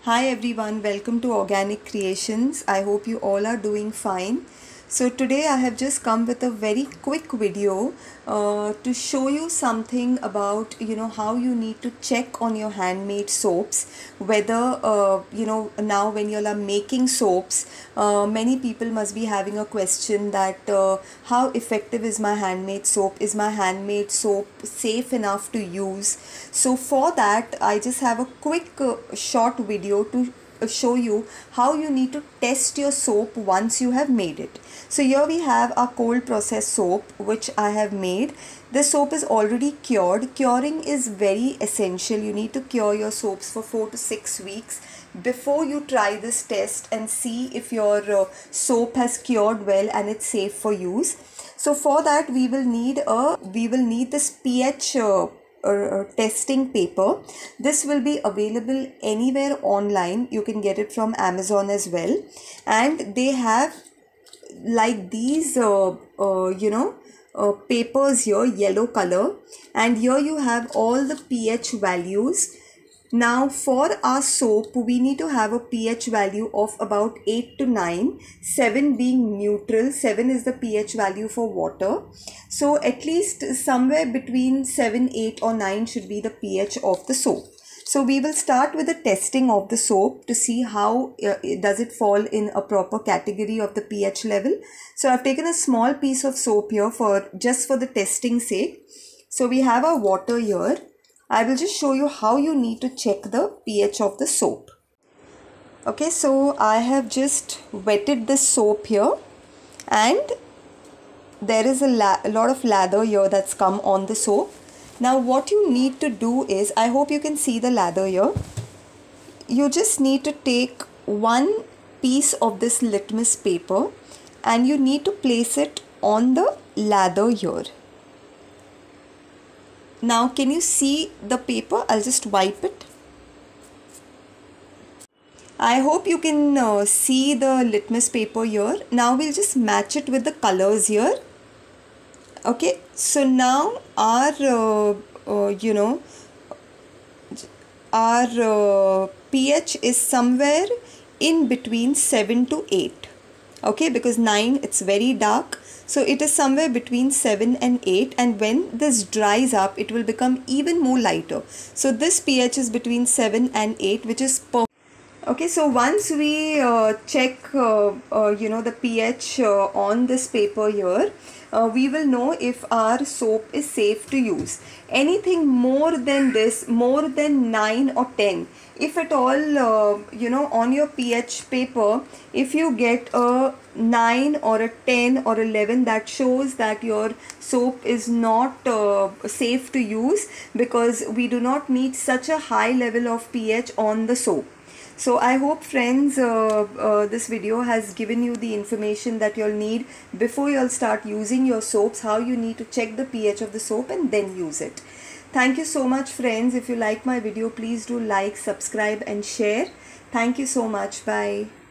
Hi everyone, welcome to Organic Creations. I hope you all are doing fine. So today I have just come with a very quick video to show you something about how you need to check on your handmade soaps, whether now when you are making soaps, many people must be having a question that how effective is my handmade soap? Is my handmade soap safe enough to use? So for that I just have a quick short video to show you how you need to test your soap once you have made it. So here we have a cold process soap which I have made. The soap is already cured. Curing is very essential. You need to cure your soaps for 4 to 6 weeks before you try this test and see if your soap has cured well and it's safe for use. So for that we will need this pH testing paper. This will be available anywhere online. You can get it from Amazon as well, and they have like these papers here, yellow color, and here you have all the pH values. Now for our soap we need to have a pH value of about 8 to 9, 7 being neutral. 7 is the pH value for water. So at least somewhere between 7, 8 or 9 should be the pH of the soap. So we will start with the testing of the soap to see how does it fall in a proper category of the pH level. So I've taken a small piece of soap here just for the testing sake. So we have our water here. I will just show you how you need to check the pH of the soap. Okay, so I have just wetted this soap here, and there is a lot of lather here that's come on the soap. Now what you need to do is, I hope you can see the lather here. You just need to take one piece of this litmus paper and you need to place it on the lather here. Now can you see the paper? I'll just wipe it. I hope you can see the litmus paper here. Now we'll just match it with the colors here. Okay, so now our pH is somewhere in between 7 to 8. Okay, because 9 it's very dark. So it is somewhere between 7 and 8, and when this dries up it will become even more lighter. So this pH is between 7 and 8, which is perfect. Okay, so once we check the pH on this paper here, we will know if our soap is safe to use. Anything more than this, more than 9 or 10, if at all on your pH paper, if you get a 9 or a 10 or 11, that shows that your soap is not safe to use, because we do not need such a high level of pH on the soap. So I hope friends this video has given you the information that you'll need before you'll start using your soaps, how you need to check the pH of the soap and then use it. Thank you so much friends. If you like my video, please do like, subscribe and share. Thank you so much. Bye.